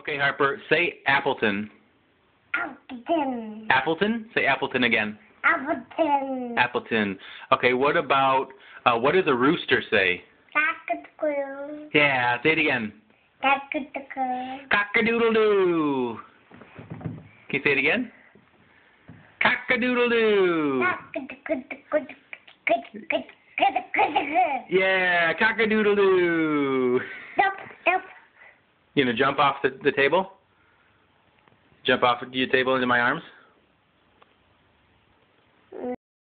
Okay, Harper, say Appleton. Appleton. Appleton? Say Appleton again. Appleton. Appleton. Okay, what about, what does a rooster say? Cock-a-doodle-doo. Yeah, say it again. Cock-a-doodle-doo. Cock-A-Doodle-Doo. Can you say it again? Cock-A-Doodle-Doo. Yeah, Cock-A-Doodle-Doo. Jump, jump. You gonna jump off the table? Jump off your table into my arms?